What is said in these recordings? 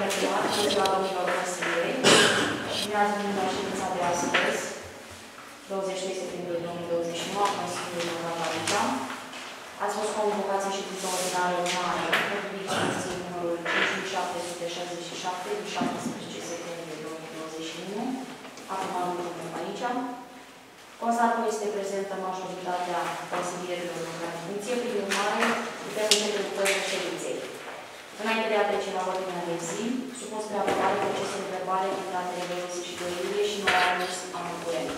primar, ziua domnilor consilieri. Bine ați venit la ședința de astăzi, 23 septembrie 2021, a Consiliului Local aici. Ați fost convocați în ședința ordinară urmare, potrivit ședinței numărul 5767 din 17 septembrie 2021, acum lucrăm aici. Constat că este prezentă majoritatea consilierilor în care funcție, prin urmare, putem începe lucrările ședinței. Înainte de a trece la ordinea de zi, supun spre aprobare procesele verbale din datele 22 iulie și 9 august anul curent.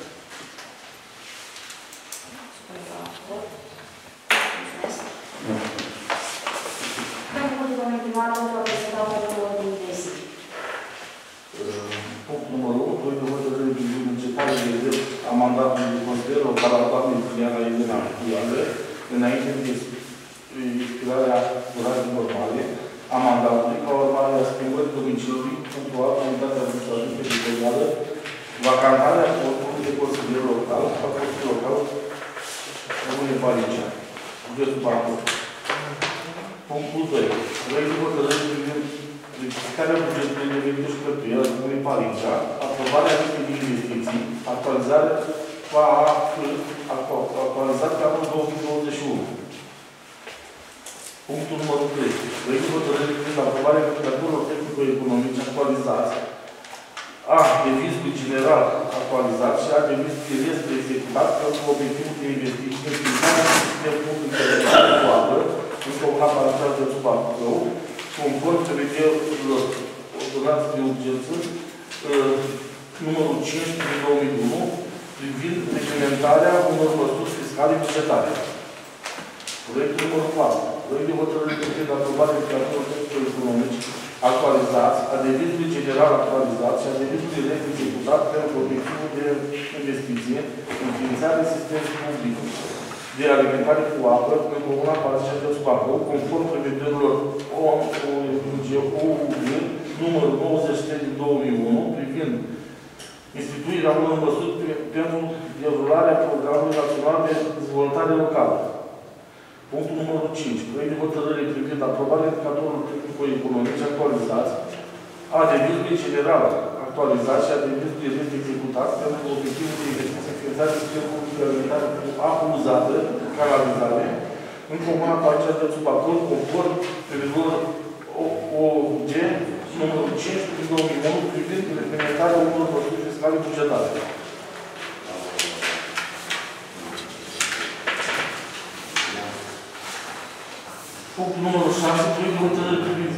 Supun la vot. Mulțumesc. Pentru cuvântul domnului primar, pentru a prezenta punctul ordinii de zi. Punctul numărul 1, proiect de hotărâre privind încetarea de drept a mandatului de consilier local al doamnei Iuliana Elena Cuială, înainte de expirarea durării normale a mandatului, ca urmare a schimbării domiciliului pentru o altă unitate administrativă teritorială, vacantarea postului de consilier local, a postului local Rămâne Palicea, județul Bacău. Punctul 2. Proiect de hotărâre privind rectificarea bugetului de venituri și cheltuieli al Comunei Palicea, aprobarea listei de investiții, actualizarea pe anul 2021. Punctul numărul 3. Proiect de hotărâre privind aprobarea indicatorilor tehnico-economice actualizați, a devizului general actualizat și a devizului este executat pentru obiectivul de investiții în finanțarea sistemului public de apă în Comuna Palicea de Bacău, conform prevederilor ordonanței de urgență numărul 5 din 2001, privind reglementarea unor măsuri fiscale bugetare. Proiectul numărul 4. Proiect de hotărâre privind aprobarea indicatorilor tehnico-economici actualizați, a devizului general actualizat și a devizului direct executat pentru obiectivul de investiție, înființarea sistemului public de alimentare cu apă în Comuna Palicea de Bacău, conform prevederilor OUG numărul 93 din 2001, privind instituirea unor măsuri pentru derularea Programului Național de Dezvoltare Locală. Punctul numărul 5. Proiect de hotărâre privind aprobarea indicatorilor tehnico-economice actualizați, a devizului general actualizat și a devizului direct executat pentru obiectivul de investiție înființarea sistemului public de alimentare cu apă uzată, canalizare, în Comuna Palicea de Bacău, conform prevederilor OUG numărul 5 din 2001, privind implementarea unor măsuri fiscale bugetare. Punctul numărul 6. Proiect de hotărâre privind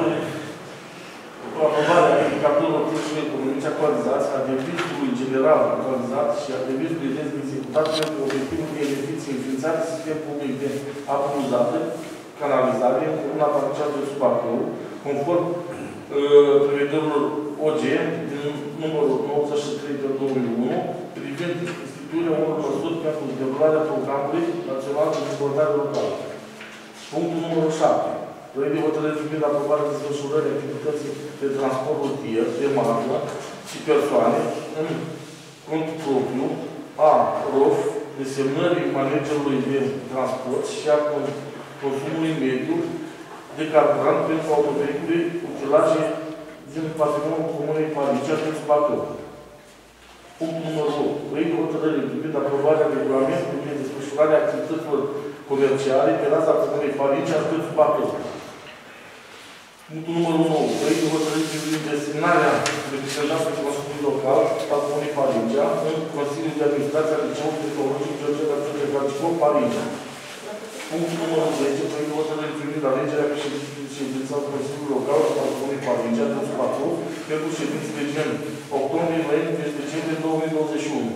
aprobarea indicatorilor tehnico-economice actualizați, a devizului general actualizat și a devizului direct executat pentru obiectivul de investiție înființarea sistemului public de apă uzată, canalizare, în Comuna Palicea de Bacău, conform prevederilor OG din numărul 93 de 2001, privind instituirea unor măsuri pentru derularea Programului Național de Dezvoltare Locală. Punctul numărul 7. Proiect de hotărâre privind aprobarea desfășurării activității de transport rutier, de marfă și persoane în cont propriu a ROF, desemnării managerului de transport și a consumului mediu de carburant pentru autovehicule utilaje din patrimoniul Comunei Palicea de Bacău. Punctul numărul 8. Proiect de hotărâre privind aprobarea regulamentului privind desfășurarea activităților comerciale pe raza Comunei Palicea de Bacău. Punctul numărul 9. Proiect de hotărâre privind desemnarea reprezentanțului Consiliului Local al Comunei Palicea în Consiliul de Administrație al Liceului Tehnologic George Călcicov Palicea. Punctul numărul 10. Proiect de hotărâre privind alegerea ședința Consiliului Local al Comunei Palicea de Bacău pentru ședințe de gen octombrie-noiembrie și decembrie 2021.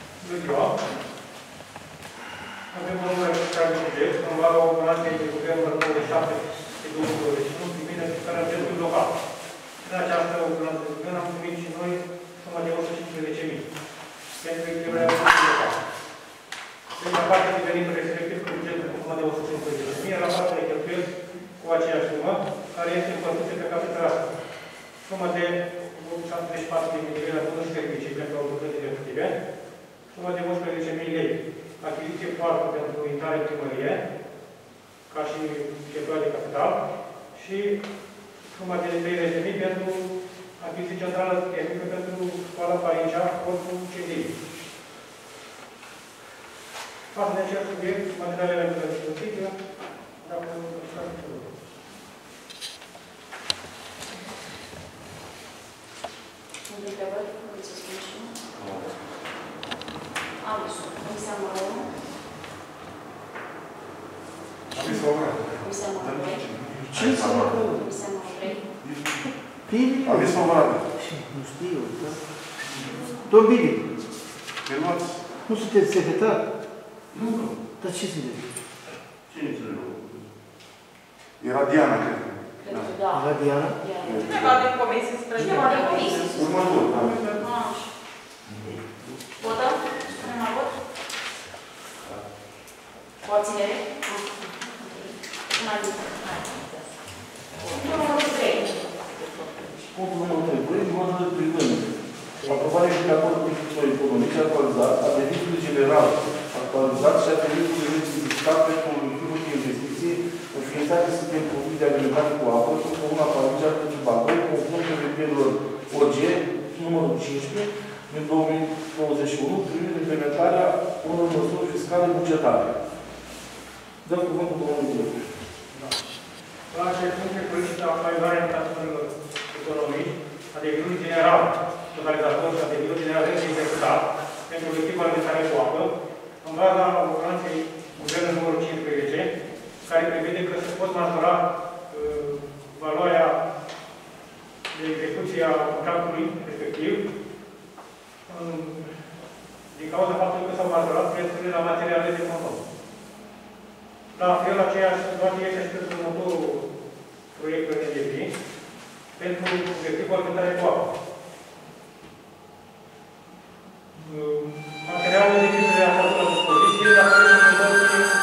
Avem o numără de buget, în valoarea ordonanței de guvernul 27 de 2021, privind executarea dreptului local. În această ordonanță de guvern am primit și noi suma de 115.000 pentru echilibrarea dreptului local. Prima parte de venituri respectiv cu bugetul cu suma de 115.000, iar la partea de cheltuieli cu aceeași sumă, care este împărțită pe capitolul suma de 74.000 de lei la bunuri și servicii pentru autoritățile respective, suma de 11.000 lei achiziție poartă pentru intrare în primărie, ca și cheltuială de capital, și suma de 30.000 pentru achiziție centrală tehnică pentru școala Parincea, corpul CDI. Față de acest subiect, materialele de discuție, dacă întrebări? Vreți să spun și eu? Alisul. Comisia numărul 1. Comisia numărul 1. Comisia numărul 2. Ce înseamnă? Comisia numărul 3. Aviz favorabil. Nu știu, da? Domn Bibi, Filmați. nu sunteți secretar? Nu. Dar ce sunteți? Cine înțeleg? Era Diana, cred. Cred că da. Era Diana? Cineva din comisie spre Cineva din comisie. Următor. Așa. Votăm? Spunem la vot? Cu abținere? Mai bine. Numărul 3. Punctul numărul 3. Proiect hotărâri privind aprobarea indicatorului tehnico-economic actualizat a debitului general actualizat și a debitului rectificat pentru obiectivul de investiții înființat de sistem public de alimentare cu apă în comuna Parincea pentru Bacău, conform prevederilor OG numărul 15 din 2021 privind implementarea unor măsuri fiscale bugetare. Dăm cuvântul domnului director. la acest punct se solicită actualizarea indicatorilor economici a debitului general totalizator și a debitului general executat pentru obiectivul alimentare cu apă, în baza ordonanței Guvernului numărul 15, care prevede că se pot majora valoarea de execuție a contractului respectiv din cauza faptului că s-au majorat prețurile la materiale de consum. La fel, aceeași situație este și pentru următorul proiect NDP, pentru obiectivul alimentare cu apă. Materialele de tipul de aflat la dispoziție, dar trebuie să ne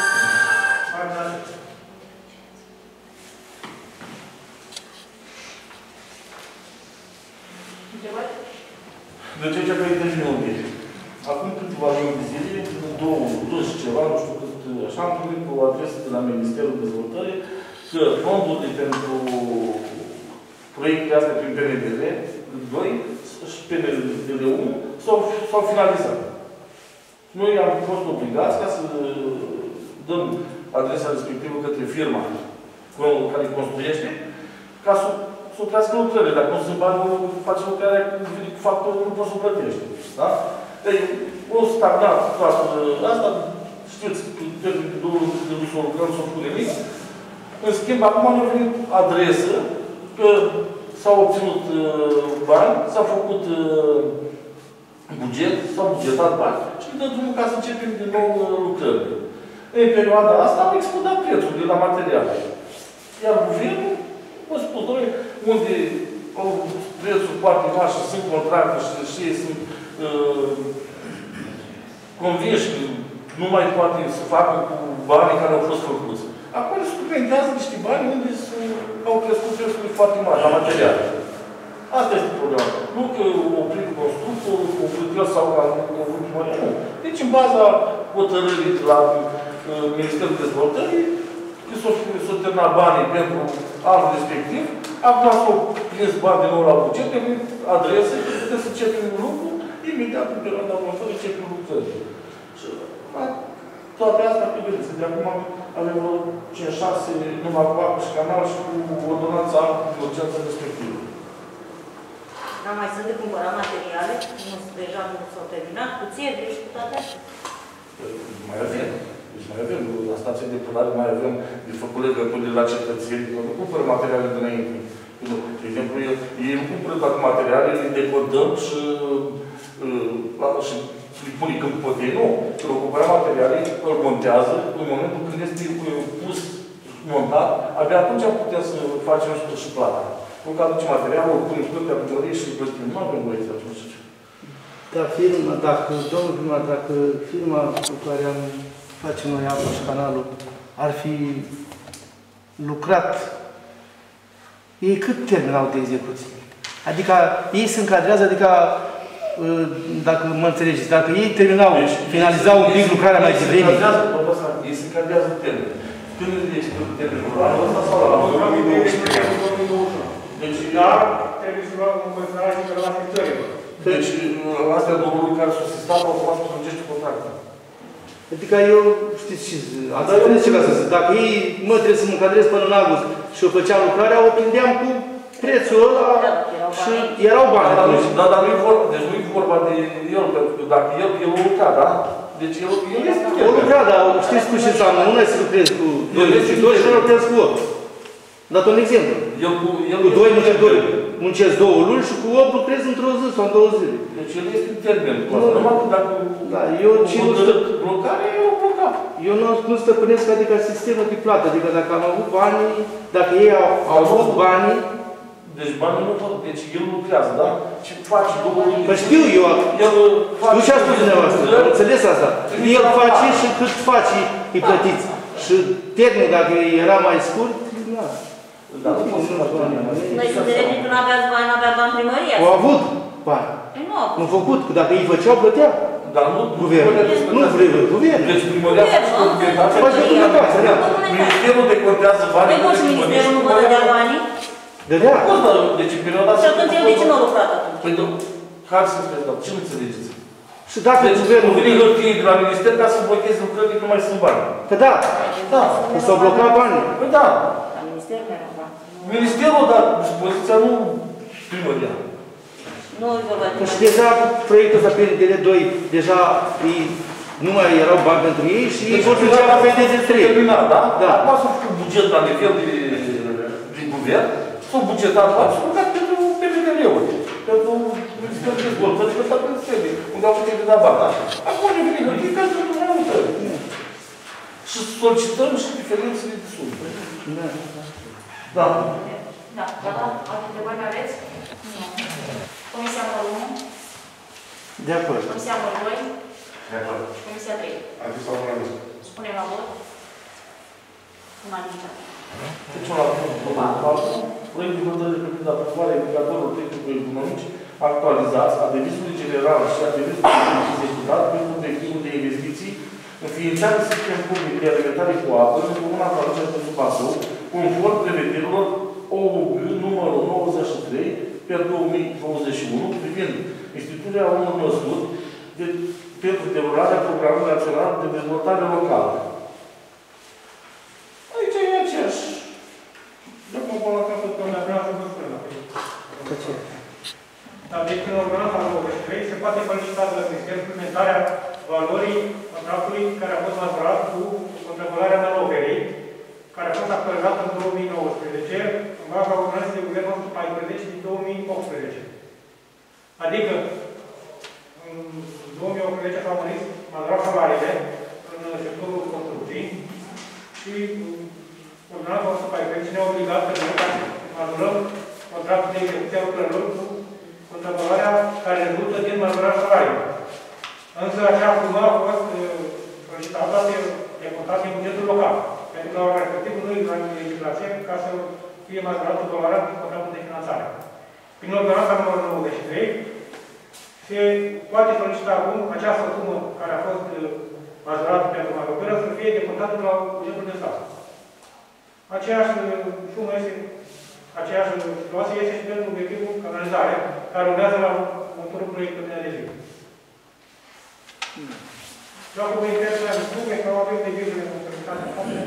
Întrebări? Deci aici că intervine un pic. Acum câteva luni de zile, două și ceva, nu știu cât, așa, am primit o adresă de la Ministerul Dezvoltării că fondurile pentru proiectele astea prin PNDL 2 și PNDL 1 s-au finalizat. Noi am fost obligați ca să dăm adresa respectivă către firma care construiește, ca să oprească lucrările. Dacă nu se bani, face lucrarea cu factorul, nu poți să plătești. Da? Ei, o stagnat toată asta, știți, termenul de 2 luni de nu să lucrăm, să pune nimic. În schimb, acum ne-a venit adresă că s-au obținut bani, s-a făcut buget, s-au bugetat bani și ne dă drumul ca să începem din nou lucrările. În perioada asta am explodat prețurile la materiale. Iar guvernul, vă spun, doamne, unde au prețuri foarte mari și sunt contracte și ei sunt convinși că nu mai poate să facă cu banii care au fost făcuți. Acum se suplimentează niște bani unde au crescut prețurile foarte mari la materiale. Asta este problema. Nu că oprit constructorul, oprit el sau că au vrut mai nu. Deci, în baza hotărârii la Ministerul Dezvoltării, că s-au terminat banii pentru anul respectiv, acum s-au prins bani din nou la buget, pe adrese, că puteți să începem lucru, imediat în perioada următoare începem lucrările. Și toate astea pe vedeți, de acum avem 5-6 numai cu apă și canal și cu ordonanța de urgență respectivă. Dar mai sunt de cumpărat materiale, deja nu s-au terminat, cu țievi și cu toate astea. Mai avem. Deci mai avem. La stația de pânare mai avem de făcut legături la cetățeni. Nu cumpără materiale dinainte. De exemplu, ei nu cumpără toate materialele, le decodăm și îi pune când pot ei. Nu. Când o cumpără materiale, îl montează. În momentul când este pus, montat, abia atunci putem să facem și plata. Când aduce materialul, îl punem tot pe primărie și îl plătim. Nu avem voie să facem așa. Dar firma, domnul primar, dacă firma cu care am face noi apă și canalul ar fi lucrat, ei cât termen au de execuție? Adică ei se încadrează, adică, dacă mă înțelegeți, dacă ei terminau, finalizau un pic lucrarea mai devreme. Ei se încadrează termen. Când îi ești termenul? Anul ăsta sau la 2020? trebuie să luăm în considerare și relații țărilor. Deci, astea două lucruri care s-au sistat, automat să lungește contractul. Adică eu, știți ce, ați înțeles ce ca să zic, dacă ei, mă, trebuie să mă încadrez până în august și eu făceam lucrarea, o prindeam cu prețul ăla și erau bani. Dar nu e vorba, deci nu e vorba de el, pentru că dacă el o lucra, da? Deci el este O lucra, dar știți cu ce înseamnă? Una e să lucrezi cu doi muncitori și nu lucrezi cu 8. Dat un exemplu. Cu 2 muncitori muncesc 2 luni și cu 8 lucrezi într-o zi sau în 2 zile. Deci el este în termen. Numai că dacă blocare, e o blocare. Eu nu stăpânesc adică sistemul de plată. Adică dacă am avut banii, dacă ei au avut banii. Deci banii nu pot. Deci el lucrează, da? Și face 2 luni. Păi știu eu. Nu ce a spus dumneavoastră. Am înțeles asta. El face și cât face, îi plătiți. Și termenul, dacă era mai scurt, nu. Noi suntem că nu aveați bani, nu avea bani primăria. Au avut bani. Nu au făcut, că dacă îi făceau, plătea. Dar nu guvernul. Nu guvernul. Deci primăria Ministerul decontează banii. De cum și Ministerul nu vă dădea banii? Dădea. Deci în perioada... Și atunci el de ce nu a lucrat atunci? Păi, hai să spun, ce nu înțelegeți? Și dacă guvernul... Deci, vine hârtie de la Minister ca să blocheze lucrările că nu mai sunt bani. Că da. Da. Că s-au blocat banii. Păi da. La Minister nu era bani. Ministerul, dar poziția nu primăria. Nu e vorba de... Și deja proiectul ăsta PNDL2, deja nu mai erau bani pentru ei și ei vor ducea la PNDL3. Da? Da. Acum s-a făcut buget la nivel de guvern, s-au bugetat bani și s-au bugetat pentru PNDL-uri. Pentru Ministerul de Dezvoltări și ăsta pentru trebuie, unde au făcut de da bani. Acum ne vine hârtie ca să nu mai uită. Și solicităm și diferențele de sume. Da. Da, gata? Alte întrebări mai aveți? Nu. Comisia numărul 1? De acord. Comisia numărul 2? De acord. Comisia 3? Adică sau mai mult. Spunem la vot. Unanimitate. Deci, la proiect de hotărâre privind aprobarea indicatorilor tehnico-economici actualizați a devizului general și a devizului executat pentru obiectivul de investiții înființarea sistem public de alimentare cu apă în Comuna Fălăcea pentru Bacău, conform prevederilor OUG numărul 93 per 2021 privind instituirea unor măsuri pentru derularea Programului Național de Dezvoltare Locală. Aici e aceeași. De acum până la capăt, Doamna vreau să vă spun la Dar deci, în ordonanța 93 se poate solicita de la Minister implementarea valorii contractului care a fost majorat cu contravaloarea Manoverii, care a fost actualizată în 2019, în baza ordonanței de guvern 114 din 2018. Adică, în 2018 s-au mărit majorat salariile în sectorul construcției și ordonanța 114 ne-a obligat să majorăm contractul de execuție a lucrărilor cu contravaloarea care rezultă din majorarea salariilor. Însă acea sumă a fost solicitată de contat din bugetul local. Pentru că la ora respectivă nu există legislație ca să fie majorată valoarea din contractul de finanțare. Prin ordonanța numărul 93 se poate solicita acum această sumă care a fost majorată pentru majorare să fie decontată la bugetul de stat. Aceeași sumă este, aceeași situație este și pentru obiectivul canalizare, care urmează la următorul proiect de zi. Vreau să vă interesează în sume, că au avem de vizure în autoritatea fapte.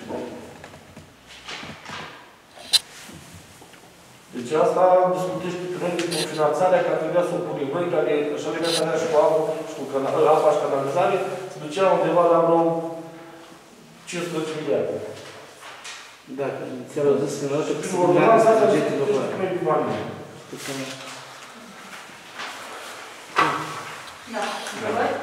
Deci asta discutește pe noi de finanțarea care trebuia să o punem noi, care așa legătarea și cu apă și cu apa și canalizare, se ducea undeva la vreo 15 miliarde. Da, ți-au zis că nu știu că se urmează bugetul local. Da. Întrebări?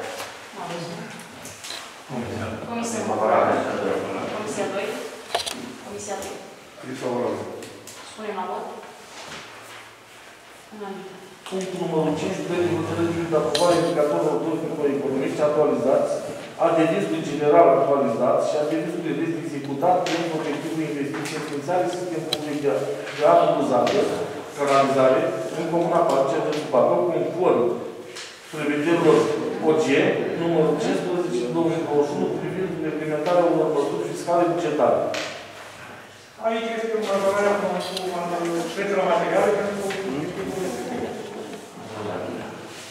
Comisia 1. Comisia 2. Comisia 3. Spunem la vot. Unanimitate. Punctul numărul 5, proiect de hotărâre privind aprobarea indicatorilor tehnico-economici actualizați, a devizului general actualizat și a devizului de executat pentru obiectivul investiției în înființare sistem public de apă uzată, canalizare, în Comuna Fălăcea de Bacău, conform prevederilor OG, numărul 15/2021, privind implementarea unor măsuri fiscale bugetare. Aici este majorarea cu prețul la materiale pentru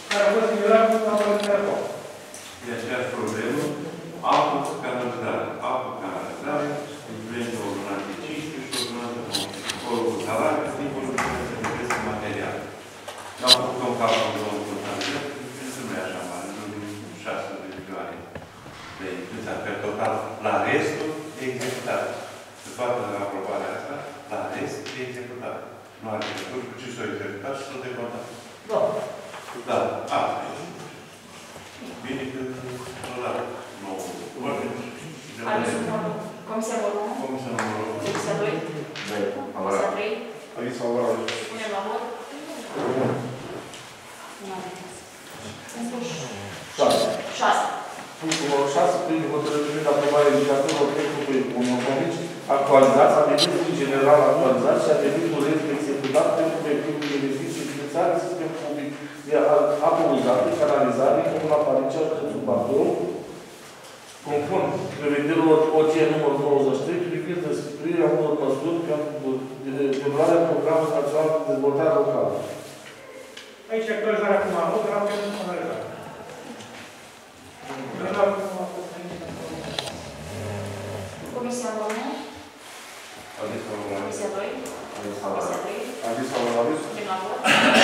care a fost similar cu apărările de acolo. E aceeași problemă, apă canalizare. Apă canalizare, influență ordonanță 15 și ordonanță 19. Acolo cu salariu, dincolo de care se găsesc materiale. N-am făcut un calcul de domnul Constantin, pentru că nu e așa mare, în jur de 6 milioane de influență pe total. La restul e executat. De toată aprobarea asta, la rest e executat. Nu are legătură cu ce s-a executat și s-a decontat. Da. Da, asta e. Bine că ăla nou. Comisia Volum. Comisia numărul 1. Comisia 2. Comisia 3. Aviz favorabil. Punem la vot. Punctul 6. Punctul 6. Prin hotărâre privind aprobarea indicatorilor tehnicului economici actualizați, a debitului general actualizat și a debitului executat pentru obiectivul de investiții finanțare, sistem public de apă uzată, canalizare, Comuna Paricea, județul Bacău, conform prevederilor OC numărul 93, privind instituirea unor măsuri pentru derularea programului național de dezvoltare locală. Aici actualizarea acum anul, dar am pentru canalizare. Comisia 1. Aviz favorabil. Comisia 2. Comisia 3. Aviz favorabil. Punem la vot.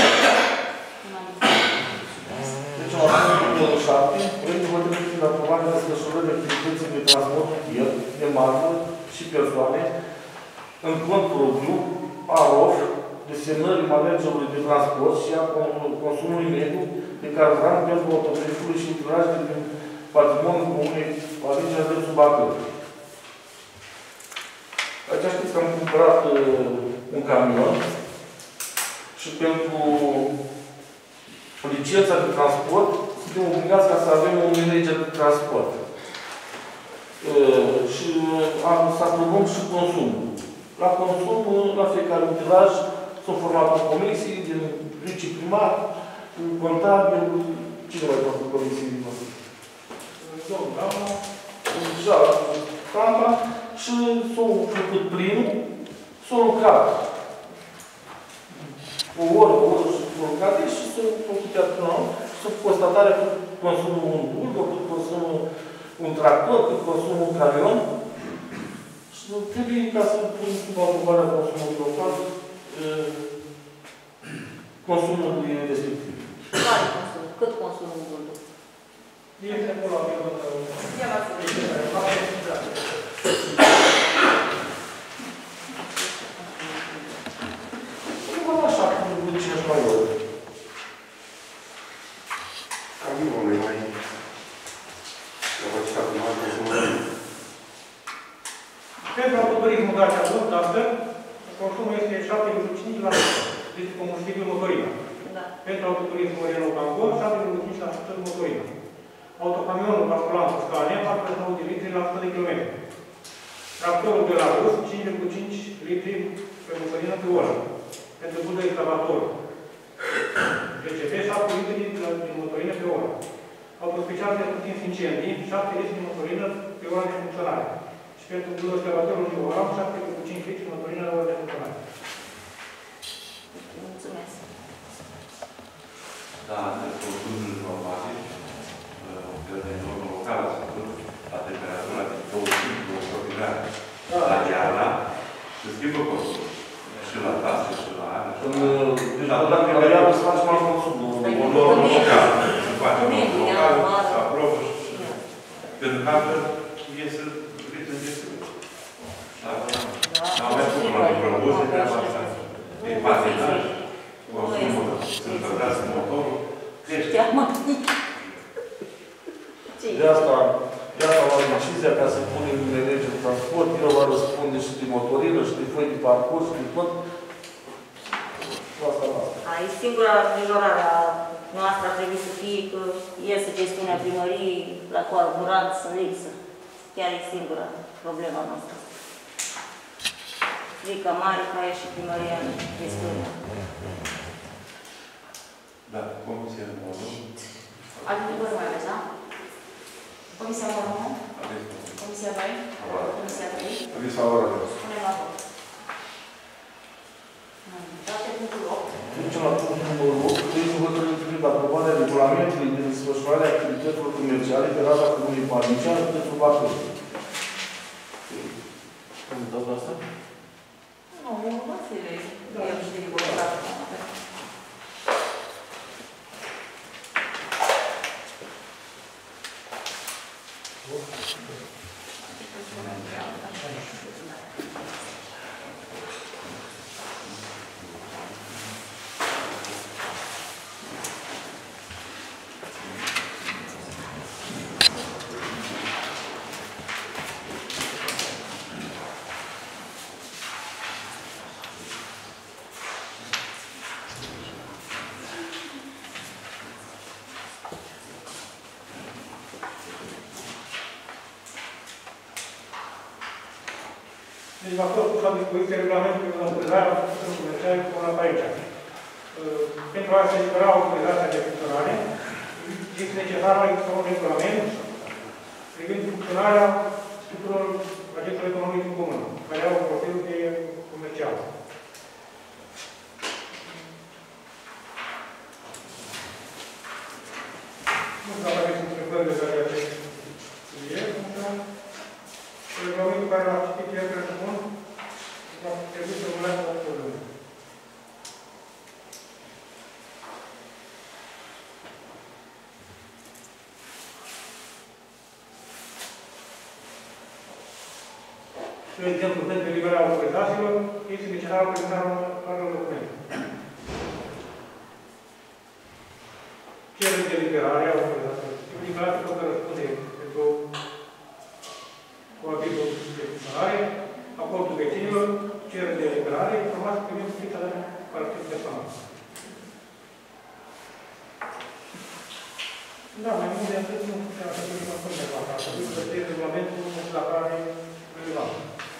Deci, punctul 7, proiectul hotărâre privind aprobarea desfășurării activității de transport rutier, de marfă și persoane în cont propriu, AROF, desemnării managerului de transport și a consumului mediu de carburant pentru autovehicule și utilajele din patrimoniul comunei Paricea, județul Bacău. Aici știți că am cumpărat un camion și pentru licența de transport suntem obligați ca să avem o lege de transport. Și să aprobăm și consumul. La consum, la fiecare utilaj, sunt formate comisii din viceprimar, contabil, cine mai fac comisii din noastră? Deja, Campa, și s-au făcut primul, s-au lucrat. O oră și s-au lucrat și s-au făcut iarăși și s-au făcut constatarea cât consumă un bulgă, cât consumă un tractor, cât consumă un camion. Și trebuie ca să punem sub aprobarea consumului local consumul respectiv. Care consum? Cât consumă un bulgă? Este acolo, Ia v-ați Așa, cum duce mai mult. Cam nu vom mai capacitate mare de consumare. pentru autoturismul Dacia Bun, astfel, consumul este 7,5% de combustibil motorină. Da. Pentru autoturismul Renault Kangoo, 7,5% motorină. Autocamionul basculant Scania, 49 de litri la 100 de km. Tractorul Belarus, 5,5 litri pe motorină pe oră. Pentru budă excavator. PCP, 7 litri de motorină pe oră. Autospecial de stins incendii, 7 litri de motorină pe oră de funcționare. Și pentru budă excavatorul de oră, 7,5 litri de motorină pe oră de funcționare. Mulțumesc. Da, de consumul normativ, de normă locală, la temperatura de 25-28 de grade. La iarna, se schimbă consumul. Și la tasă, și la aia. Deci, dacă la iarnă să facem alt consum. O normă locală. Se face o normă locală, se aprobă și... Pentru că altfel iese ritm de sigur. Dar mai spun la microbuze, treaba asta. E patinaj, consumul, se încălzească motorul, crește. De asta luăm decizia ca să punem în lege de transport, el va răspunde și de motorină, și de foi de parcurs, și de tot. Asta. Aici singura îngrijorare a noastră ar trebui să fie că iese gestiunea primăriei la carburant în lipsă. Chiar e singura problema noastră. Frica mare ca e și primăria în gestiunea. Da, Comisia de Modul. Alte întrebări mai aveți, da? Comisia 1. Aveți. Comisia 2. Comisia 3. Aviz favorabil. Punem la vot. Trecem la punctul numărul 8. Proiectul hotărârii privind aprobarea regulamentului de desfășurare a activităților comerciale pe rada Comunei Parnicea, în județul Bacău. Îmi dau de asta? Nu, Vasile. El știe colaborată. Deci va fost pus la dispoziție regulamentul de autorizare a activităților comerciale cu una pe aici. Pentru a se libera autorizația de funcționare, este necesar un regulament privind funcționarea tuturor agenților economice în comună, care au un profil de comercial. Nu știu dacă aveți întrebări legate de acest subiect. Regulamentul care l-a citit el, presupun, va trebui să urmează la probleme. De exemplu, pentru eliberarea autorizațiilor, este necesară prezentarea unor documente. Cerere de eliberare a autorizațiilor. Declarația că răspunde pentru coabitul de funcționare, acordul vecinilor, cerere de eliberare, informații privind lista de caracter personal. Da, mai mult de atât nu putea să fie mai mult de fapt. Ar trebui să fie regulamentul la care relevant.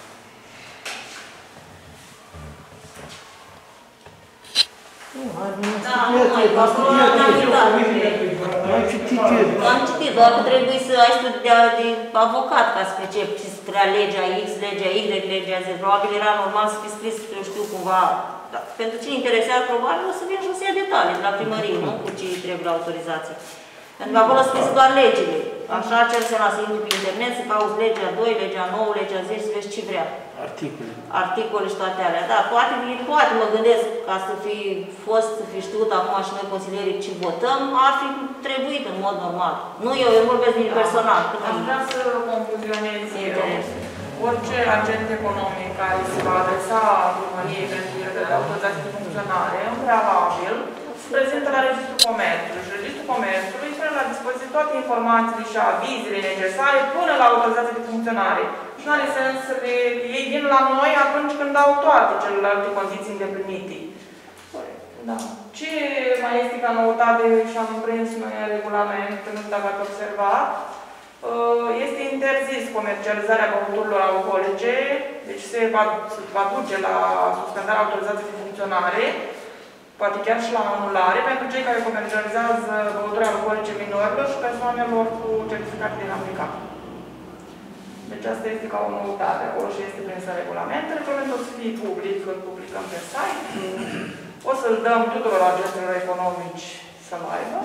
Am citit, doar că trebuie să ai studiu de avocat ca să pricepi ce scria legea X, legea Y, legea Z. Probabil era normal să fi scris, eu știu, cumva. Da. Pentru cine interesează, probabil o să vină și o să ia detalii de la primărie, nu? Cu ce trebuie autorizație. Pentru că acolo scris doar legile. Așa cer să lasă intru pe internet, să cauți legea 2, legea 9, legea 10, să vezi ce vrea. Articole. Articole și toate alea. Da, poate mă gândesc ca să fi fost, să fi știut acum și noi consilierii ce votăm, ar fi trebuit în mod normal. Nu eu vorbesc din personal. Aș vrea să concluzionez orice agent economic care se va adresa primăriei pentru eliberarea de autorizație de funcționare în prealabil, se prezintă la Registrul Comerțului și Registrul Comerțului pune la dispoziție toate informațiile și avizele necesare până la autorizația de funcționare. Și nu are sens să ei vin la noi atunci când au toate celelalte condiții îndeplinite. Da. Ce mai este ca noutate și am prins noi în regulament, nu știu dacă ați observat, este interzis comercializarea băuturilor alcoolice, deci se va duce la suspendarea autorizației de funcționare, poate chiar și la anulare, pentru cei care comercializează băuturi alcoolice minorilor și persoanelor cu certificat din aplicat. Deci asta este ca o noutate, acolo și este prinsă regulament. Regulamentul o să fie public, îl publicăm pe site, o să-l dăm tuturor agenților economici să-l aibă.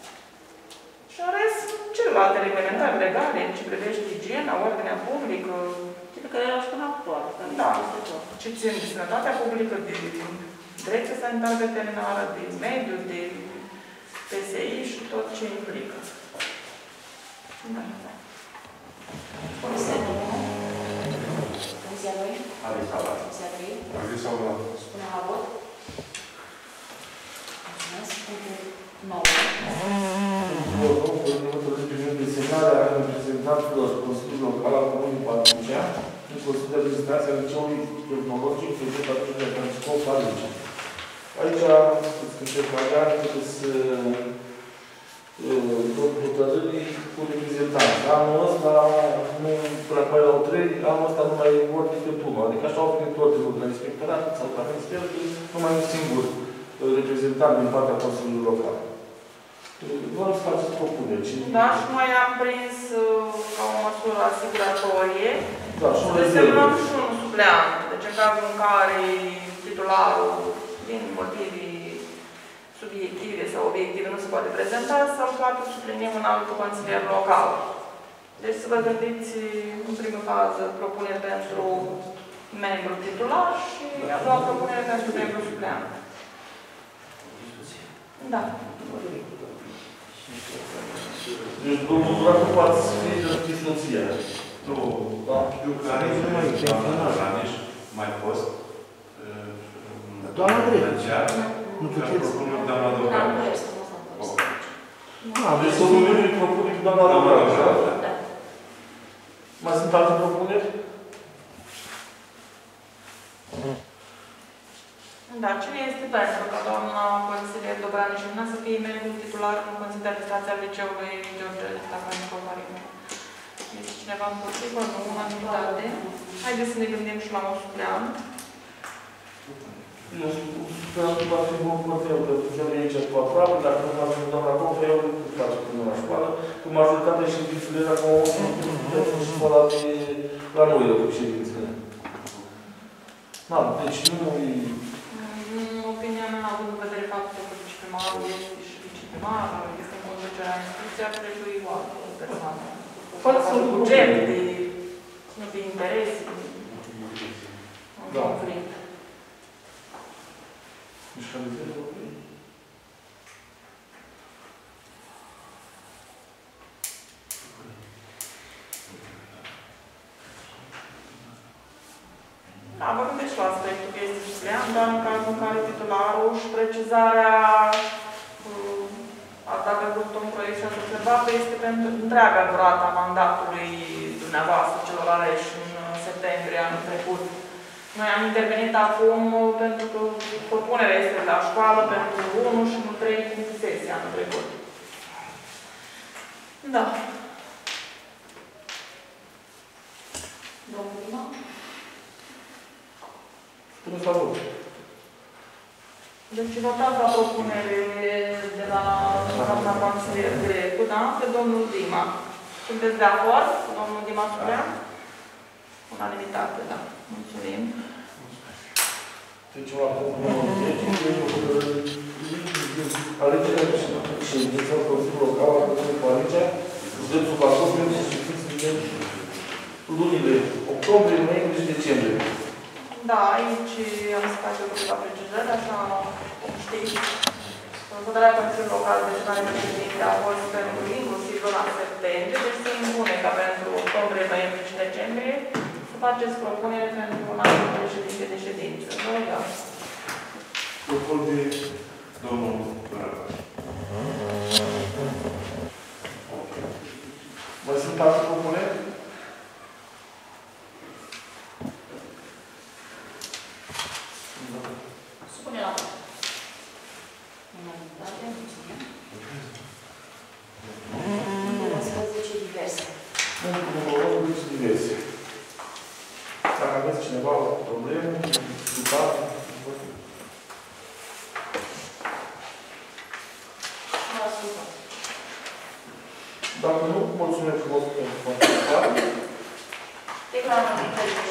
Și în rest, celelalte reglementări legale, ce privește igiena, ordinea publică, cele care erau și până actual. Da, ce țin de sănătatea publică, de direcția sanitară veterinară, de mediu, de PSI și tot ce implică. Da. Comisia 1. Comisia 2. Avisalat. Comisia 3. Avisalat. Spunem la vot. Mulțumesc. Punctul 9. Privind desemnarea reprezentanților Consiliului Local al Comunei Parnicea în Consiliul de Administrație al Liceului Tehnologic de Educație de Francisco Parnicea. Aici, secretariat trebuie să hotărârii cu reprezentanți. Anul ăsta, nu până apoi la 3, anul ăsta nu mai vor decât unul. Adică așa au venit ordinul de la inspectorat sau la minister, numai un singur reprezentant din partea Consiliului Local. Vreau să faceți propuneri. Da, și noi am prins ca o măsură asiguratorie. Da, și să desemnăm și un supleant. Deci în cazul în care titularul din motivii subiective sau obiective nu se poate prezenta, să-l poate suplini un alt consilier local. Deci să vă gândiți în primă fază propuneri pentru membru titular și a doua propunere pentru membru supleant. Da. Deci, domnul Duran nu poate să fie de soția. Nu, știu care este doamna Raneș, mai fost. Doamna Drept. Nu puteți? Doamna Dogan. Deci, domnul Iuliu propune cu doamna Dogan, așa? Da. Mai sunt alte propuneri? Da, cine este pentru ca doamna consilier Dobranișina să fie membru titular în Consiliul de Administrație al Liceului George Stefanico Marină? Este cineva împotrivă? Nu, unanimitate. Haideți să ne gândim și la un supleant. Nu știu, supleantul va fi bun cu eu, că ducem aici cu aproape, dacă nu facem doamna Confă, eu nu face până la școală, că majoritatea ședințele acum sunt școala la noi, cu ședințele. Da, deci nu Opinia mea, având în vedere faptul că viceprimarul este și viceprimar, este în conducerea instituției, ar trebui o altă persoană. Poate să buget de interes, un conflict. Da, vă gândești la aspectul că este supleant, dar în cazul în care titularul și precizarea, dacă a făcut un proiect și ați observat, este pentru întreaga durată a mandatului dumneavoastră, celor aleși în septembrie anul trecut. Noi am intervenit acum pentru că propunerea este la școală pentru 1 și nu 3 sesia anul trecut. Da. Domnul Dima? Puteți la vot. Deci votați la propunere de la doamna consilier Grecu, da? Pe domnul Dima. Sunteți de acord cu domnul Dima Sulean? Unanimitate, da. Mulțumim. Deci, la punctul 10, alegerea ședințelor Consiliului Local a Consiliului Coaliția, județul Bacău, pentru să fiți din lunile octombrie, noiembrie și decembrie. Da, aici am să fac eu câteva precizări, așa cum știți. Hotărârea Consiliului Local de Gestionare Președinte a fost pentru inclusiv luna septembrie, deci se impune ca pentru octombrie, noiembrie și decembrie să faceți propunere pentru un an de președinte de ședință. Vă rugăm. Propun de domnul Brava. Mai sunt alte propuneri? Supune la vot. Unanimitate, mulțumim. Numărul 11, diverse. Numărul 11, diverse. Dacă aveți cineva o problemă, discutat, Vă ascultăm. dacă nu, mulțumesc frumos pentru participare. Declarăm